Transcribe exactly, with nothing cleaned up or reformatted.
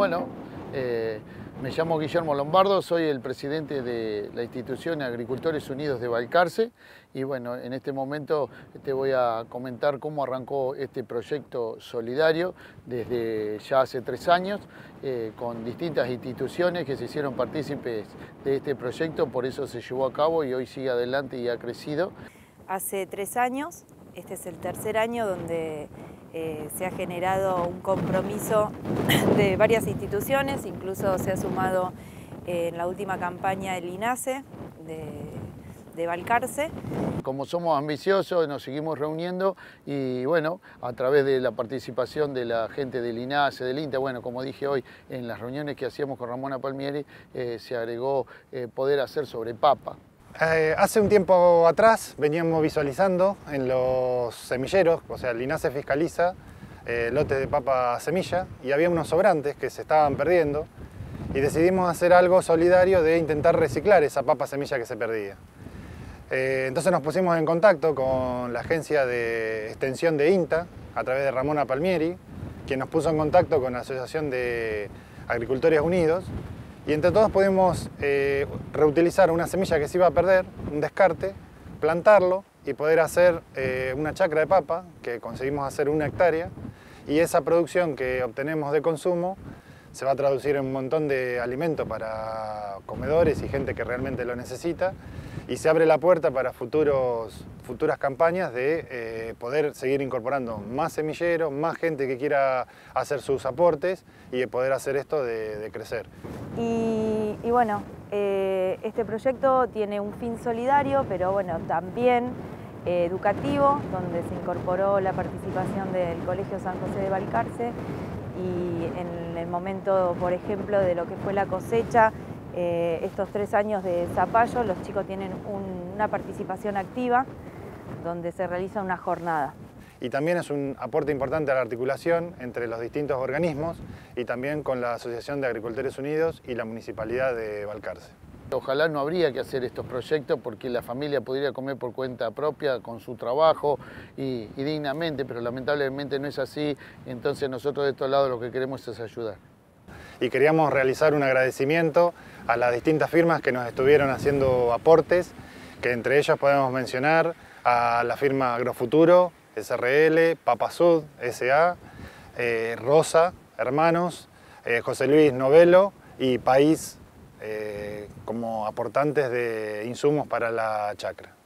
Bueno, eh, me llamo Guillermo Lombardo, soy el presidente de la institución Agricultores Unidos de Balcarce y bueno, en este momento te voy a comentar cómo arrancó este proyecto solidario desde ya hace tres años eh, con distintas instituciones que se hicieron partícipes de este proyecto, por eso se llevó a cabo y hoy sigue adelante y ha crecido. Hace tres años, este es el tercer año donde eh, se ha generado un compromiso de varias instituciones, incluso se ha sumado eh, en la última campaña el INASE de, de Balcarce. Como somos ambiciosos, nos seguimos reuniendo y bueno, a través de la participación de la gente del INASE, del INTA, bueno, como dije hoy, en las reuniones que hacíamos con Ramona Palmieri, eh, se agregó eh, poder hacer sobre papa. Eh, hace un tiempo atrás veníamos visualizando en los semilleros, o sea, el INASE fiscaliza eh, lotes de papa semilla y había unos sobrantes que se estaban perdiendo y decidimos hacer algo solidario de intentar reciclar esa papa semilla que se perdía. Eh, entonces nos pusimos en contacto con la agencia de extensión de INTA a través de Ramona Palmieri, quien nos puso en contacto con la Asociación de Agricultores Unidos. Y entre todos pudimos eh, reutilizar una semilla que se iba a perder, un descarte, plantarlo y poder hacer eh, una chacra de papa, que conseguimos hacer una hectárea, y esa producción que obtenemos de consumo se va a traducir en un montón de alimento para comedores y gente que realmente lo necesita, y se abre la puerta para futuros, futuras campañas de eh, poder seguir incorporando más semilleros, más gente que quiera hacer sus aportes y de poder hacer esto de, de crecer. Y, y bueno, eh, este proyecto tiene un fin solidario, pero bueno, también eh, educativo, donde se incorporó la participación del Colegio San José de Balcarce y en el momento, por ejemplo, de lo que fue la cosecha, eh, estos tres años de zapallo, los chicos tienen un, una participación activa donde se realiza una jornada. Y también es un aporte importante a la articulación entre los distintos organismos y también con la Asociación de Agricultores Unidos y la Municipalidad de Balcarce. Ojalá no habría que hacer estos proyectos porque la familia podría comer por cuenta propia con su trabajo y, y dignamente, pero lamentablemente no es así, entonces nosotros de estos lados lo que queremos es ayudar. Y queríamos realizar un agradecimiento a las distintas firmas que nos estuvieron haciendo aportes, que entre ellos podemos mencionar a la firma Agrofuturo, S R L, Papasud, S A, eh, Rosa, Hermanos, eh, José Luis Novelo y País eh, como aportantes de insumos para la chacra.